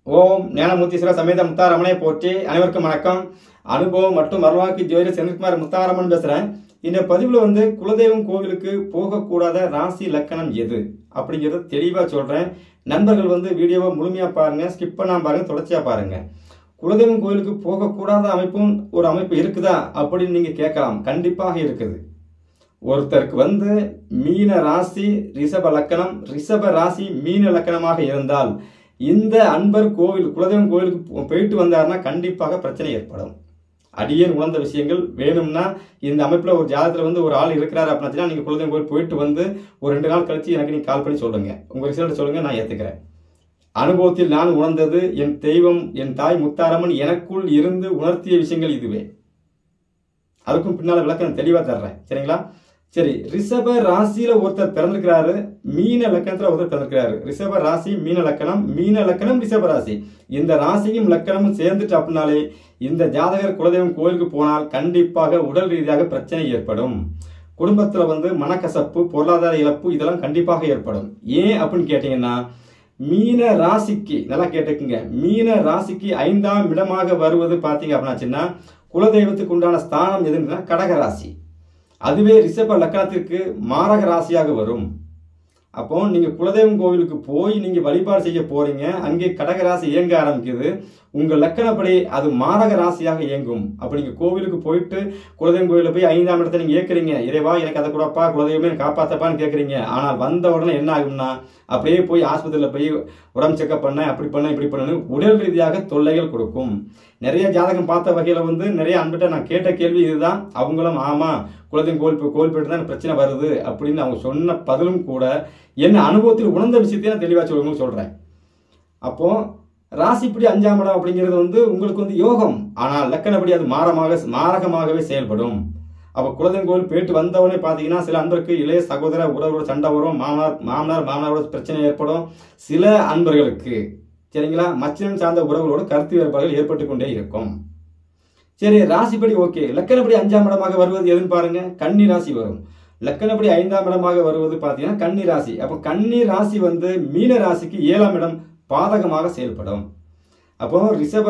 ஓம் ஞானமூர்த்தீஸ்வர சமேத முத்தாரமனை போற்றி. அனைவருக்கும் வணக்கம். அனுபவம் மற்றும் அருள்வாக்கு ஜோதிடர் செந்தில்குமார் முத்தாரமன் பேசுகிறேன். இந்த பதிவில் குலதெய்வம் கோவிலுக்கு போகக்கூடாத ராசி லக்கணம் எது அப்படிங்கிறத தெளிவாக சொல்கிறேன். நண்பர்கள் வீடியோவை முழுமையாக பாருங்கள், ஸ்கிப் பண்ணாமல் பாருங்கள், தொடர்ச்சியாக பாருங்கள். குலதெய்வம் கோவிலுக்கு போகக்கூடாத அமைப்பும் ஒரு அமைப்பு இருக்குதா அப்படின்னு நீங்கள் கேட்கலாம். கண்டிப்பாக இருக்குது. ஒருத்தருக்கு மீன ராசி ரிஷப லக்கணம், ரிஷப ராசி மீன லக்கணமாக இருந்தால் இந்த அன்பர் குலதெய்வம் கோவிலுக்கு போயிட்டு வந்தாருன்னா கண்டிப்பாக பிரச்சனை ஏற்படும். அடியேன் உணர்ந்த விஷயங்கள் வேணும்னா இந்த அமைப்பில் ஒரு ஜாதகத்தில் ஒரு ஆள் இருக்கிறார் அப்படின்னா நீங்கள் குலதெய்வம் கோவில் போயிட்டு ஒரு 2 நாள் கழிச்சு எனக்கு நீங்கள் கால் பண்ணி சொல்லுங்கள், உங்கள் ரிசல்ட் சொல்லுங்கள், நான் ஏற்றுக்கிறேன். அனுபவத்தில் நான் உணர்ந்தது, என் தெய்வம் என் தாய் முத்தாரம்மன் எனக்குள் இருந்து உணர்த்திய விஷயங்கள் இதுவே. அதுக்கும் பின்னால் விளக்கம் தெளிவாக தர்றேன், சரிங்களா? சரி, ரிஷப ராசியில ஒருத்தர் பிறந்திருக்கிறாரு, மீன லக்கணத்துல ஒருத்தர் பிறந்திருக்கிறாரு. ரிஷப ராசி மீன லக்கணம் ரிஷப ராசி. இந்த ராசியும் லக்கணமும் சேர்ந்துட்டு அப்படின்னாலே இந்த ஜாதகர் குலதெய்வம் கோயிலுக்கு போனால் கண்டிப்பாக உடல் ரீதியாக பிரச்சனை ஏற்படும். குடும்பத்துல மனக்கசப்பு, பொருளாதார இழப்பு இதெல்லாம் கண்டிப்பாக ஏற்படும். ஏன் அப்படின்னு கேட்டீங்கன்னா, மீன ராசிக்கு நல்லா கேட்டுக்குங்க, மீன ராசிக்கு 5ஆம் இடமாக வருவது பாத்தீங்க அப்படின்னாச்சுன்னா குலதெய்வத்துக்கு உண்டான ஸ்தானம் எதுன்னா கடக ராசி. அதுவே ரிஷப லக்கணத்திற்கு மாரக ராசியாக வரும். அப்போ நீங்க குலதெய்வம் கோவிலுக்கு போய் நீங்க வழிபாடு செய்ய போறீங்க, அங்கே கடக ராசி இயங்க ஆரம்பிக்குது. உங்க லக்கணப்படி அது மாரக ராசியாக இயங்கும். அப்ப நீங்க கோவிலுக்கு போயிட்டு குலதெய்வம் கோவில போய் 5ஆம் இடத்தை நீங்க ஏற்கிறீங்க, இறைவா எனக்கு அதை கூடப்பா, குலதெய்வமே காப்பாத்தப்பான்னு கேட்கறீங்க. ஆனால் வந்த உடனே என்ன ஆகும்னா அப்படியே போய் ஆஸ்பத்திரியில் போய் உடம்பு செக்அப் பண்ண, அப்படி பண்ண இப்படி பண்ணு, உடல் ரீதியாக தொல்லைகள் கொடுக்கும். நிறைய ஜாதகம் பார்த்த வகையில நிறைய அன்பிட்ட நான் கேட்ட கேள்வி இதுதான். அவங்களும் ஆமா குலதெய்வம் கோவில் போயிட்டு தான் பிரச்சனை வருது அப்படின்னு அவங்க சொன்ன பதிலும் கூட என்ன அனுபவத்தில் உணர்ந்த விஷயத்தையும் நான் தெளிவாக சொல்லணும்னு சொல்றேன். அப்போ ராசிப்படி 5ஆம் இடம் அப்படிங்கிறது உங்களுக்கு யோகம், ஆனால் லக்கணப்படி அது மாரகமாகவே செயல்படும். அப்போ குலதெய்வம் கோவில் போயிட்டு வந்தவனே பார்த்தீங்கன்னா சில அன்பருக்கு இளைய சகோதர உறவோட சண்டை வரும், மாமனாரோட பிரச்சனை ஏற்படும். சில அன்பர்களுக்கு சரிங்களா மச்சனம் சார்ந்த உறவுகளோட கருத்து வேறுபாடுகள் ஏற்பட்டு கொண்டே இருக்கும். சரி, ராசிப்படி ஓகே. லக்கணப்படி 5ஆம் இடமாக வருவது எதுன்னு பாருங்க, கன்னி ராசி வரும். லக்கணப்படி 5ஆம் இடமாக வருவது பார்த்தீங்கன்னா கன்னி ராசி. அப்போ கன்னி ராசி மீன ராசிக்கு 7ஆம் இடம் பாதகமாக செயல்படும். அப்போ ரிஷப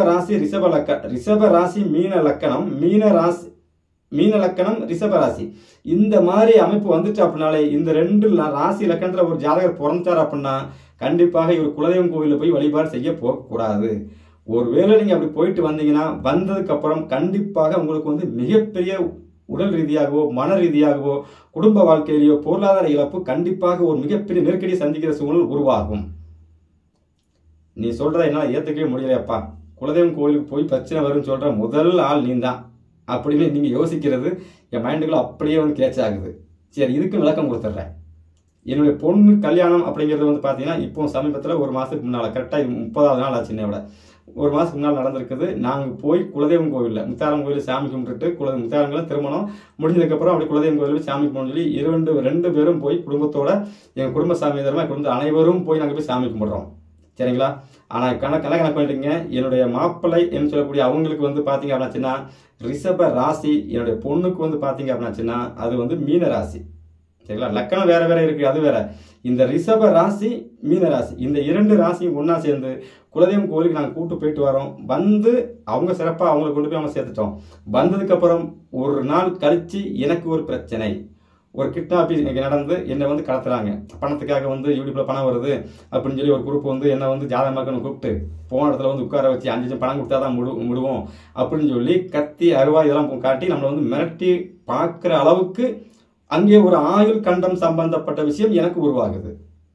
ராசி மீன லக்கணம் ரிஷப ராசி. இந்த மாதிரி அமைப்பு வந்துட்டு அப்படின்னாலே இந்த 2 ராசி லக்கணத்துல ஒரு ஜாதகர் பிறந்தார் அப்படின்னா கண்டிப்பாக இவர் குலதெய்வம் கோவிலில் போய் வழிபாடு செய்ய போகக்கூடாது. ஒருவேளை நீங்க அப்படி போயிட்டு வந்தீங்கன்னா வந்ததுக்கு அப்புறம் கண்டிப்பாக உங்களுக்கு மிகப்பெரிய உடல் ரீதியாகவோ மன ரீதியாகவோ குடும்ப வாழ்க்கையிலேயோ பொருளாதார இழப்பு கண்டிப்பாக ஒரு மிகப்பெரிய நெருக்கடியை சந்திக்கிற சூழல் உருவாகும். நீ சொல்றதை என்னால் ஏற்றுக்கவே முடியலையப்பா, குலதெய்வம் கோவிலுக்கு போய் பிரச்சனை வரும்னு சொல்ற முதல் ஆள் நீ தான் அப்படின்னு நீங்க யோசிக்கிறது என் மைண்டுக்குள்ள அப்படியே கேட்ச் ஆகுது. சரி, இதுக்கு விளக்கம் கொடுத்துட்றேன். என்னுடைய பொண்ணு கல்யாணம் அப்படிங்கிறது பார்த்தீங்கன்னா இப்போ சமீபத்தில் 1 மாதத்துக்கு முன்னால், கரெக்டாக 30வது நாள் ஆச்சு, விட 1 மாதத்துக்கு முன்னால் நடந்திருக்குது. நாங்கள் போய் குலதெய்வம் கோவிலில் முத்தாரம் கோவிலில் சாமி கும்பிட்டுட்டு முத்தாரங்களை திருமணம் முடிஞ்சதுக்கப்புறம் அப்படி குலதெய்வம் கோவிலில் சாமி கும்பிடணும்னு சொல்லி 2 பேரும் போய் குடும்பத்தோட எங்கள் குடும்ப சாமி தரமாக குடும்ப அனைவரும் போய் நாங்கள் போய் சாமி கும்பிடுறோம், சரிங்களா? ஆனால் கணக்கு பண்ணிட்டீங்க, என்னுடைய மாப்பிள்ளை என்று சொல்லக்கூடிய அவங்களுக்கு பார்த்தீங்க அப்படின்னாச்சுன்னா ரிஷப ராசி, என்னுடைய பொண்ணுக்கு பார்த்தீங்க அப்படின்னாச்சுன்னா அது மீன ராசி, சரிங்களா? லக்கணம் வேற வேற இருக்கு, அது வேற. இந்த ரிஷப ராசி மீன ராசி இந்த 2 ராசியும் ஒன்னா சேர்ந்து குலதெய்வம் கோவிலுக்கு நாங்கள் கூட்டு போயிட்டு வரோம். அவங்க சிறப்பாக அவங்களை கொண்டு போய் அவங்க சேர்த்துட்டோம். வந்ததுக்கு அப்புறம் 1 நாள் கழிச்சு எனக்கு ஒரு பிரச்சனை, ஒரு கிட்னாப்பிங் நடந்து என்னை கடத்துறாங்க. பணத்துக்காக யூடியூப்ல பணம் வருது அப்படின்னு சொல்லி ஒரு குரூப் என்ன ஜாதகமாக்கன்னு கூப்பிட்டு போன இடத்துல உட்கார வச்சு 5 லட்சம் பணம் கொடுத்தா தான் முடுவோம் அப்படின்னு சொல்லி கத்தி அருவா இதெல்லாம் காட்டி நம்மளை மிரட்டி பார்க்குற அளவுக்கு அங்கே ஒரு ஆயுள் கண்டம் சம்பந்தப்பட்ட விஷயம் எனக்கு உருவாகுது.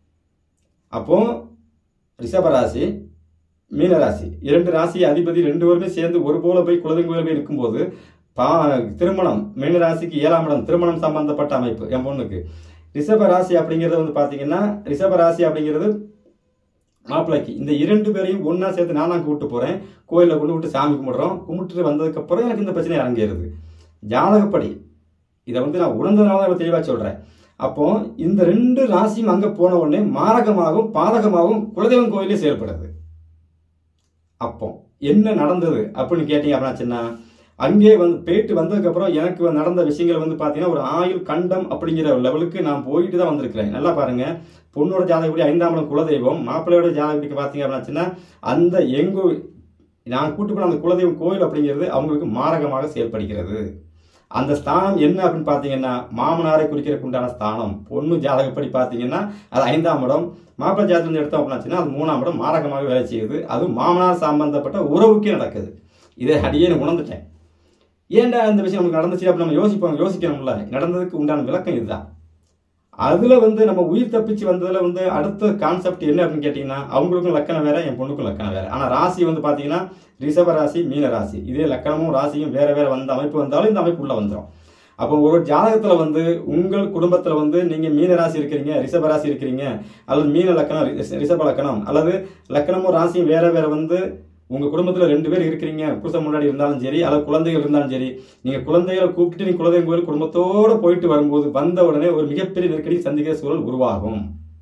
அப்போ ரிஷபராசி மீனராசி 2 ராசி அதிபதி 2 பேருமே சேர்ந்து ஒரு போல போய் குலதெய்வம் கோயில் போய் இருக்கும்போது திருமணம் மீனராசிக்கு 7ஆம் இடம் திருமணம் சம்பந்தப்பட்ட அமைப்பு என் பொண்ணுக்கு. ரிஷப ராசி அப்படிங்கிறது பார்த்தீங்கன்னா ரிஷப ராசி அப்படிங்கிறது மாப்பிள்ளைக்கு. இந்த 2 பேரையும் ஒன்னா சேர்த்து நான் கூப்பிட்டு போறேன், கோயிலில் கொண்டு விட்டு சாமி கும்பிடுறோம். கும்பிட்டு வந்ததுக்கு அப்புறம் எனக்கு இந்த பிரச்சனை இறங்கிடுது. ஜாதகப்படி இதை நான் உணர்ந்ததுனால தெளிவாக சொல்றேன். அப்போ இந்த 2 ராசியும் அங்க போன உடனே மாரகமாகவும் பாதகமாகவும் குலதெய்வம் கோயிலே செயல்படுது. அப்போ என்ன நடந்தது அப்படின்னு கேட்டீங்க அப்படின்னா, அங்கே வந்து போயிட்டு வந்ததுக்கப்புறம் எனக்கு நடந்த விஷயங்கள் வந்து பார்த்தீங்கன்னா ஒரு ஆயுள் கண்டம் அப்படிங்கிற லெவலுக்கு நான் போயிட்டு தான் வந்திருக்கிறேன். நல்லா பாருங்க, பொண்ணோட ஜாதகப்படி 5ஆம் இடம் குலதெய்வம், மாப்பிள்ளையோட ஜாதகப்படி பார்த்தீங்க அப்படின்னாச்சுன்னா அந்த நான் கூட்டு போன அந்த குலதெய்வம் கோயில் அப்படிங்கிறது அவங்களுக்கு மாரகமாக செயல்படுகிறது. அந்த ஸ்தானம் என்ன அப்படின்னு பார்த்தீங்கன்னா மாமனாரை குறிக்கிறதுக்கு உண்டான ஸ்தானம். பொண்ணு ஜாதகப்படி பார்த்தீங்கன்னா அது 5ஆம் இடம், மாப்பிள்ளை ஜாதகம் எடுத்தோம் அப்படின்னாச்சுன்னா அது 3ஆம் இடம் மாரகமாக வேலை செய்யுது. அது மாமனார் சம்பந்தப்பட்ட உறவுக்கே நடக்குது. இதை அடியே உணர்ந்துட்டேன். ஏன்டா இந்த விஷயம் நமக்கு நடந்துச்சு அப்படி நம்ம யோசிக்கணும்ல. நடந்ததுக்கு உண்டான விளக்கம் இதுதான். அதுல வந்து நம்ம உயிர் தப்பிச்சு வந்ததுல வந்து அடுத்த கான்செப்ட் என்ன அப்படின்னு கேட்டீங்கன்னா அவங்களுக்கும் லக்கணம் வேற, என் பொண்ணுக்கும் லக்கணம் வேற. ஆனா ராசி வந்து பாத்தீங்கன்னா ரிஷப ராசி, மீன ராசி. இதே லக்கணமும் ராசியும் வேற வேற வந்த அமைப்பு வந்தாலும் இந்த அமைப்பு உள்ள வந்துடும். அப்போ ஒரு ஜாதகத்துல வந்து உங்கள் குடும்பத்துல வந்து நீங்க மீன ராசி இருக்கிறீங்க, ரிஷப ராசி இருக்கிறீங்க, அல்லது மீன லக்கணம் ரிஷப லக்கணம், அல்லது லக்கணமும் ராசியும் வேற வேற வந்து உங்க குடும்பத்துல 2 பேர் இருக்கிறீங்க, புருஷன் முன்னாடி இருந்தாலும் சரி, அல்லது குழந்தைகள் இருந்தாலும் சரி, நீங்க குழந்தைகளை கூப்பிட்டு நீங்க குலதெய்வம் கோயில் குடும்பத்தோட போயிட்டு வரும்போது வந்த உடனே ஒரு மிகப்பெரிய நெருக்கடி சந்திக்கிற சூழல் உருவாகும்.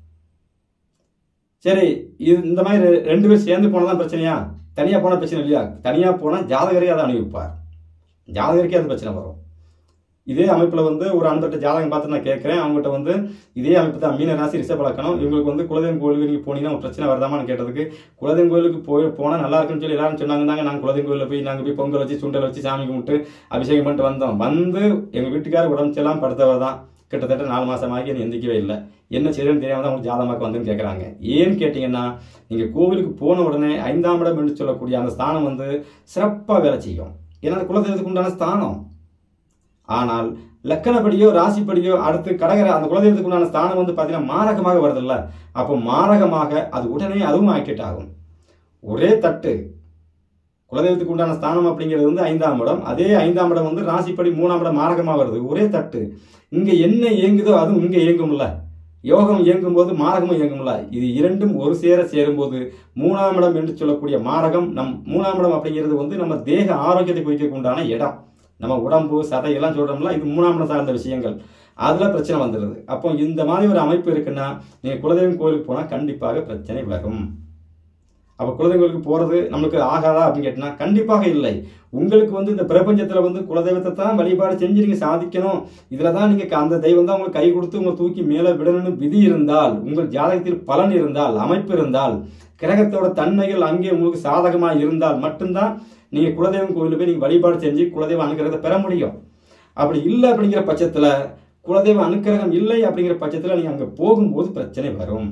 சரி, இந்த மாதிரி 2 பேர் சேர்ந்து போனதான் பிரச்சனையா? தனியா போன பிரச்சனை இல்லையா? தனியா போனா ஜாதகரே அதை அனுபவிப்பார், ஜாதகருக்கே அது பிரச்சனை வரும். இதே அமைப்புல வந்து ஒரு அன்பட்ட ஜாதகம் பார்த்து நான் கேட்கிறேன், அவங்ககிட்ட வந்து இதே அமைப்பு தான் மீன ராசி ரிஷப லக்கணம். இவங்களுக்கு வந்து குலதெய்வம் கோயிலுக்கு நீங்க போனீங்கன்னா பிரச்சனை வருதாமான்னு கேட்டதுக்கு குலதெய்வம் கோயிலுக்கு போனா நல்லா இருக்குன்னு சொல்லி எல்லாரும் சொன்னாங்க. நாங்கள் குலதெய்வம் கோயிலில் நாங்கள் போய் பொங்கல் வச்சு சுண்டல் வச்சு சாமி கும்பிட்டு அபிஷேகம் பண்ணிட்டு வந்தோம். வந்து எங்க வீட்டுக்காரர் உடம்பு எல்லாம் படுத்தவர் தான். கிட்டத்தட்ட 4 மாசமாகி என்ன எந்திக்கவே இல்லை. என்ன செய்யணும்னு தெரியாம தான் உங்களுக்கு ஜாதகமாக்க வந்துன்னு கேட்குறாங்க. ஏன்னு கேட்டீங்கன்னா நீங்க கோவிலுக்கு போன உடனே 5ஆம் இடம் என்று சொல்லக்கூடிய அந்த ஸ்தானம் வந்து சிறப்பாக வேலை செய்யும். ஏன்னா குலதெய்வத்துக்கு உண்டான ஸ்தானம். ஆனால் லக்கணப்படியோ ராசிப்படியோ அடுத்து கடகர அந்த குலதெய்வத்துக்கு உண்டான ஸ்தானம் வந்து பார்த்தீங்கன்னா மாரகமாக வருதில்ல. அப்போ மாரகமாக அது உடனே அதுவும் ஆக்டிவேட் ஆகும். ஒரே தட்டு குலதெய்வத்துக்கு உண்டான ஸ்தானம் அப்படிங்கிறது வந்து 5ஆம் இடம், அதே 5ஆம் இடம் வந்து ராசிப்படி 3ஆம் இடம் மாரகமாக வருது. ஒரே தட்டு. இங்க என்ன இயங்குதோ அதுவும் இங்க இயங்கும்ல. யோகம் இயங்கும் போது மாரகமும் இயங்கும்ல. இது இரண்டும் ஒரு சேரும்போது 3ஆம் இடம் என்று சொல்லக்கூடிய மாரகம் 3ஆம் இடம் அப்படிங்கிறது வந்து நம்ம தேக ஆரோக்கியத்தை குறிக்க உண்டான இடம். நம்ம உடம்பு சதை எல்லாம் சொல்றோம்ல, இது 3ஆம் இடம் சார்ந்த விஷயங்கள். அதுல பிரச்சனை வந்துடுது. அப்போ இந்த மாதிரி ஒரு அமைப்பு இருக்குன்னா நீங்க குலதெய்வம் கோயிலுக்கு போனா கண்டிப்பாக பிரச்சனை வரும். அப்ப குலதெய்வம் கோயிலுக்கு போறது நம்மளுக்கு ஆகாதா அப்படின்னு கேட்டீங்கன்னா கண்டிப்பாக இல்லை. உங்களுக்கு வந்து இந்த பிரபஞ்சத்துல வந்து குலதெய்வத்தை தான் வழிபாடு செஞ்சு நீங்க சாதிக்கணும், இதுலதான் நீங்க அந்த தெய்வம் தான் உங்களுக்கு கை கொடுத்து உங்களை தூக்கி மேல விடணும்னு விதி இருந்தால், உங்கள் ஜாதகத்தில் பலன் இருந்தால், அமைப்பு இருந்தால், கிரகத்தோட தன்மைகள் அங்கே உங்களுக்கு சாதகமா இருந்தால் மட்டும்தான் நீங்க குலதெய்வம் கோயிலுக்கு போய் நீங்க வழிபாடு செஞ்சு குலதெய்வ அனுகிரகத்தை பெற முடியும். அப்படி இல்லை அப்படிங்கிற பட்சத்துல, குலதெய்வ அனுகிரகம் இல்லை அப்படிங்கிற பட்சத்துல நீங்க அங்க போகும்போது பிரச்சனை வரும்.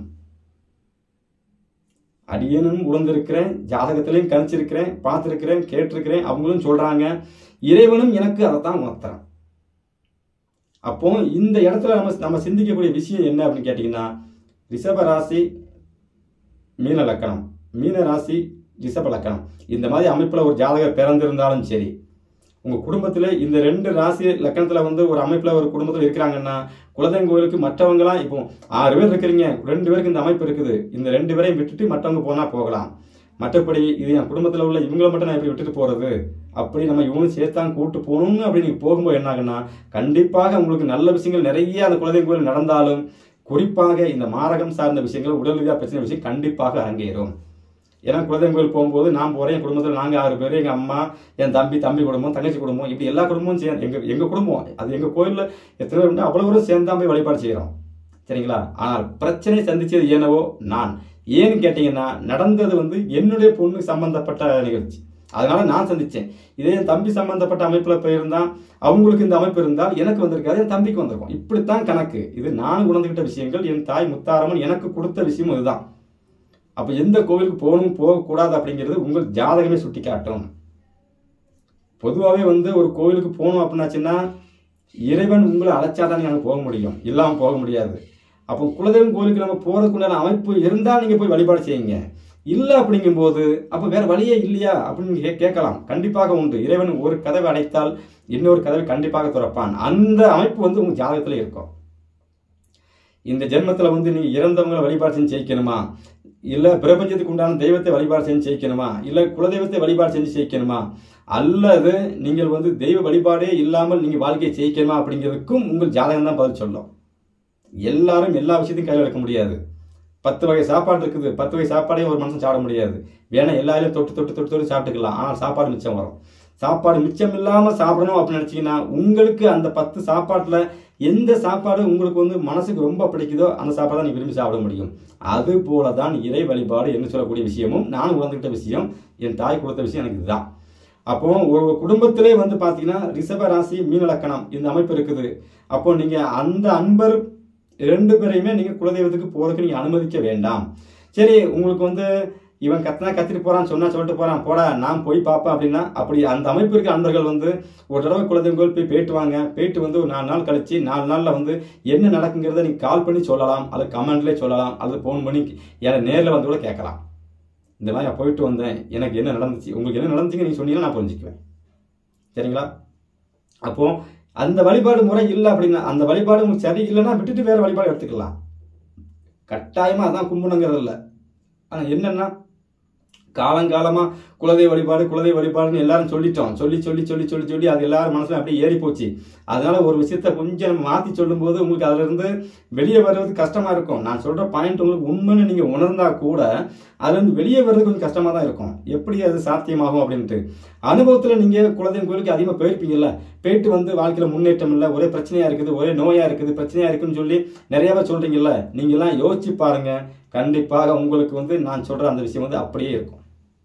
அடியனும் உணர்ந்திருக்கிறேன், ஜாதகத்திலையும் கணிச்சிருக்கிறேன், பார்த்திருக்கிறேன், கேட்டிருக்கிறேன். அவங்களும் சொல்றாங்க, இறைவனும் எனக்கு அதைத்தான் உணர்த்துறான். அப்போ இந்த இடத்துல நம்ம சிந்திக்கக்கூடிய விஷயம் என்ன அப்படின்னு கேட்டீங்கன்னா, ரிஷப ராசி மீன லக்கணம், மீன ராசி ரிஷப லக்கணம், இந்த மாதிரி அமைப்புல ஒரு ஜாதகர் பிறந்திருந்தாலும் சரி, உங்க குடும்பத்துல இந்த 2 ராசி லக்கணத்துல வந்து ஒரு அமைப்புல ஒரு குடும்பத்துல இருக்கிறாங்கன்னா குலதெய்வம் கோயிலுக்கு மற்றவங்களாம் இப்போ 6 பேர் இருக்கிறீங்க, 2 பேருக்கு இந்த அமைப்பு இருக்குது, இந்த 2 பேரையும் விட்டுட்டு மற்றவங்க போனா போகலாம். மற்றபடி இது என் குடும்பத்துல உள்ள இவங்களை மட்டும் நான் எப்படி விட்டுட்டு போறது, அப்படி நம்ம இவங்களும் சேர்த்தான் கூட்டு போகணும்னு அப்படி நீங்க போகும்போது என்ன ஆகுன்னா கண்டிப்பாக உங்களுக்கு நல்ல விஷயங்கள் நிறைய அந்த குலதெய்வம் கோயில் நடந்தாலும் குறிப்பாக இந்த மாரகம் சார்ந்த விஷயங்கள் உடல் ரீதியாக பிரச்சனை விஷயம் கண்டிப்பாக அரங்கேறும். ஏன்னா குலதெய்வம் கோயில் போகும்போது நான் போறேன், என் குடும்பத்தில் நாங்கள் 6 பேர், எங்க அம்மா, என் தம்பி குடும்பம், தங்கச்சி குடும்பம், இப்படி எல்லா குடும்பமும் சேர்ந்து எங்க குடும்பம் அது எங்க கோயிலில் எத்தனை பேர் உண்டு அவ்வளோ பேரும் சேர்ந்து தான் போய் வழிபாடு செய்கிறோம். சரிங்களா? ஆனால் பிரச்சனை சந்திச்சது ஏனவோ நான். ஏன்னு கேட்டீங்கன்னா நடந்தது வந்து என்னுடைய பொண்ணு சம்பந்தப்பட்ட நிகழ்ச்சி, அதனால நான் சந்திச்சேன். இதே என் தம்பி சம்பந்தப்பட்ட அமைப்புல போயிருந்தா அவங்களுக்கு இந்த அமைப்பு இருந்தால் எனக்கு வந்திருக்காது, என் தம்பிக்கு வந்திருக்கும். இப்படித்தான் கணக்கு. இது நான் உணர்ந்துகிட்ட விஷயங்கள், என் தாய் முத்தாரம்மன் எனக்கு கொடுத்த விஷயம் இதுதான். அப்ப எந்த கோவிலுக்கு போகணும் போகக்கூடாது அப்படிங்கிறது உங்கள் ஜாதகமே சுட்டி காட்டும். பொதுவாகவே வந்து ஒரு கோவிலுக்கு போகணும் அப்படின்னாச்சுன்னா இறைவன் உங்களை அழைச்சாதான் நீங்க அங்கே போக முடியும், இல்லாமல் போக முடியாது. அப்போ குலதெய்வம் கோவிலுக்கு நம்ம போறதுக்குண்டான அமைப்பு இருந்தால் நீங்க போய் வழிபாடு செய்யுங்க. இல்லை அப்படிங்கும்போது அப்போ வேற வழியே இல்லையா அப்படின்னு கேட்கலாம். கண்டிப்பாக உண்டு. இறைவன் ஒரு கதவை அடைத்தால் இன்னொரு கதவை கண்டிப்பாக திறப்பான். அந்த அமைப்பு வந்து உங்க ஜாதகத்துல இருக்கும். இந்த ஜென்மத்துல வந்து நீங்க இறந்தவங்களை வழிபாடு செஞ்சு ஜெயிக்கணுமா, இல்ல பிரபஞ்சத்துக்கு உண்டான தெய்வத்தை வழிபாடு செஞ்சு ஜெயிக்கணுமா, இல்ல குலதெய்வத்தை வழிபாடு செஞ்சு ஜெயிக்கணுமா, அல்லது நீங்கள் வந்து தெய்வ வழிபாடே இல்லாமல் நீங்க வாழ்க்கையை ஜெயிக்கணுமா அப்படிங்கிறதுக்கும் உங்கள் ஜாதகம் தான் பதில் சொல்லும். எல்லாரும் எல்லா விஷயத்தையும் கையில் எடுக்க முடியாது. 10 வகை சாப்பாடு இருக்குது, 10 வகை சாப்பாடையும் ஒரு மனுஷன் சாப்பிட முடியாது. வேணா எல்லாரையும் தொட்டு சாப்பிட்டுக்கலாம், ஆனால் சாப்பாடு மிச்சம் வரும். சாப்பாடு மிச்சம் இல்லாமல் சாப்பிடணும் அப்படின்னு நினச்சிங்கன்னா உங்களுக்கு அந்த 10 சாப்பாட்டில் எந்த சாப்பாடு உங்களுக்கு வந்து மனசுக்கு ரொம்ப பிடிக்குதோ அந்த சாப்பாடு தான் நீ விரும்பி சாப்பிட முடியும். அது போல தான் இறை வழிபாடு என்று சொல்லக்கூடிய விஷயமும் நான் உணர்ந்துகிட்ட விஷயம், என் தாய் கொடுத்த விஷயம் எனக்கு இதுதான். அப்போ ஒரு குடும்பத்திலே வந்து பார்த்தீங்கன்னா ரிஷப ராசி மீன லக்கணம் இந்த அமைப்பு இருக்குது. அப்போ நீங்கள் அந்த அன்பர் 2 பேரையுமே நீங்கள் குலதெய்வத்துக்கு போகிறதுக்கு நீங்கள் அனுமதிக்க வேண்டாம். சரி, உங்களுக்கு வந்து இவன் கத்தினா கத்திட்டு போறான், சொன்னா சொல்லிட்டு போறான், போடா நான் போய் பார்ப்பேன் அப்படின்னா, அப்படி அந்த அமைப்பு இருக்க அன்பர்கள் வந்து ஒரு தடவை குலதெய்வம் கோயில் போய் போயிட்டு வாங்க. போயிட்டு வந்து ஒரு 4 நாள் கழிச்சு 4 நாளில் வந்து என்ன நடக்குங்கிறத நீங்கள் கால் பண்ணி சொல்லலாம், அல்லது கமெண்ட்லேயே சொல்லலாம், அல்லது ஃபோன் பண்ணி எனக்கு நேரில் வந்து கூட கேட்கலாம். இந்த மாதிரி நான் போயிட்டு வந்தேன், எனக்கு என்ன நடந்துச்சு, உங்களுக்கு என்ன நடந்துச்சுங்க நீங்கள் சொன்னீங்கன்னா நான் புரிஞ்சுக்குவேன். சரிங்களா? அப்போ அந்த வழிபாடு முறை இல்லை அப்படின்னா, அந்த வழிபாடு உங்களுக்கு சரி இல்லைன்னா விட்டுட்டு வேற வழிபாடு எடுத்துக்கலாம். கட்டாயமாக அதான் கும்பிடுங்கிறது இல்லை. ஆனால் என்னன்னா காலங்காலமாக குலதெய்வ வழிபாடுன்னு எல்லாரும் சொல்லிட்டோம். சொல்லி அது எல்லாரும் மனசுல அப்படியே ஏறி போச்சு. அதனால ஒரு விஷயத்த கொஞ்சம் நம்ம மாற்றி சொல்லும்போது உங்களுக்கு அதிலிருந்து வெளியே வர்றது கஷ்டமா இருக்கும். நான் சொல்ற பாயிண்ட் உங்களுக்கு உண்மைன்னு நீங்க உணர்ந்தா கூட அதுலேருந்து வெளியே வர்றது கொஞ்சம் கஷ்டமா தான் இருக்கும். எப்படி அது சாத்தியமாகும் அப்படின்ட்டு அனுபவத்தில் நீங்க குலதெய்வம் கோயிலுக்கு அதிகமாக போயிருப்பீங்கல்ல, போயிட்டு வந்து வாழ்க்கையில் முன்னேற்றம் இல்லை, ஒரே பிரச்சனையா இருக்குது, ஒரே நோயா இருக்குது, பிரச்சனையா இருக்குன்னு சொல்லி நிறையவே சொல்றீங்கல்ல, நீங்களாம் யோசிச்சு பாருங்க. கண்டிப்பாக உங்களுக்கு வந்து நான் சொல்ற அந்த விஷயம் வந்து அப்படியே இருக்கும்.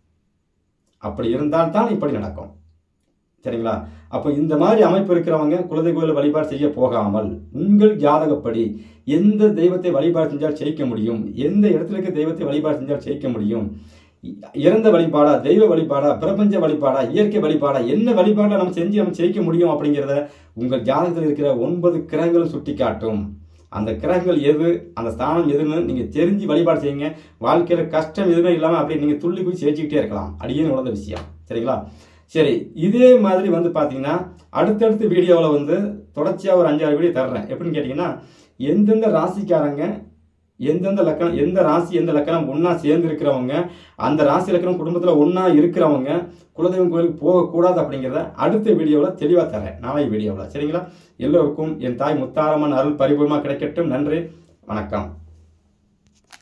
அப்படி இருந்தால் தான் இப்படி நடக்கும். சரிங்களா? அப்போ இந்த மாதிரி அமைப்பு இருக்கிறவங்க குலதெய்வ கோயில் வழிபாடு செய்ய போகாமல் உங்கள் ஜாதகப்படி எந்த தெய்வத்தை வழிபாடு செஞ்சால் ஜெயிக்க முடியும், எந்த இடத்துல இருக்க தெய்வத்தை வழிபாடு செஞ்சால் ஜெயிக்க முடியும், இறந்த வழிபாடா, தெய்வ வழிபாடா, பிரபஞ்ச வழிபாடா, இயற்கை வழிபாடா, என்ன வழிபாடை நம்ம செஞ்சு நம்ம ஜெயிக்க முடியும் அப்படிங்கிறத உங்கள் ஜாதகத்தில் இருக்கிற 9 கிரகங்களும் சுட்டி காட்டும். அந்த கிரகங்கள் எது, அந்த ஸ்தானம் எதுன்னு நீங்க தெரிஞ்சு வழிபாடு செய்யுங்க. வாழ்க்கையில கஷ்டம் எதுவுமே இல்லாம அப்படியே நீங்க துள்ளி போய் ஜெயிச்சுக்கிட்டே இருக்கலாம். அடியேன்னு உணர்ந்த விஷயம். சரிங்களா? சரி, இதே மாதிரி வந்து பாத்தீங்கன்னா அடுத்தடுத்த வீடியோவில் வந்து தொடர்ச்சியா ஒரு 5-6 வீடியோ தர்றேன். எப்படின்னு கேட்டீங்கன்னா எந்தெந்த ராசிக்காரங்க எந்தெந்த லக்கணம், எந்த ராசி எந்த லக்கணம் ஒன்னா சேர்ந்து இருக்கிறவங்க, அந்த ராசி லக்கணம் குடும்பத்தில் ஒன்னா இருக்கிறவங்க குலதெய்வம் கோயிலுக்கு போகக்கூடாது அப்படிங்கிறத அடுத்த வீடியோவில் தெளிவாக தரேன், நாளைய வீடியோவில். சரிங்களா? எல்லோருக்கும் என் தாய் முத்தாரம்மன் அருள் பரிபூர்ணமாக கிடைக்கட்டும். நன்றி, வணக்கம்.